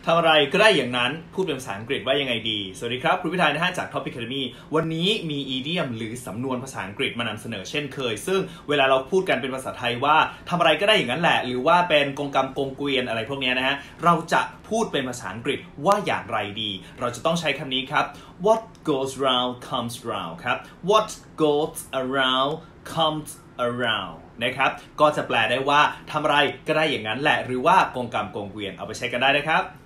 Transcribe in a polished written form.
ทำอะไรก็ได้อย่างนั้นพูดเป็นภาษาอังกฤษว่ายังไงดีสวัสดีครับครูพิธายนะฮะจาก Top Academy วันนี้มี idiom หรือสำนวนภาษาอังกฤษมานำเสนอเช่นเคยซึ่งเวลาเราพูดกันเป็นภาษาไทยว่าทำอะไรก็ได้อย่างนั้นแหละหรือว่าเป็นกงกรรมกงเกวียนอะไรพวกนี้นะฮะเราจะพูดเป็นภาษาอังกฤษว่าอย่างไรดีเราจะต้องใช้คำนี้ครับ What goes round comes round ครับ What goes around comes around นะครับก็จะแปลได้ว่าทำอะไรก็ได้อย่างนั้นแหละหรือว่ากงกรรมกงเกวียนเอาไปใช้กันได้นะครับ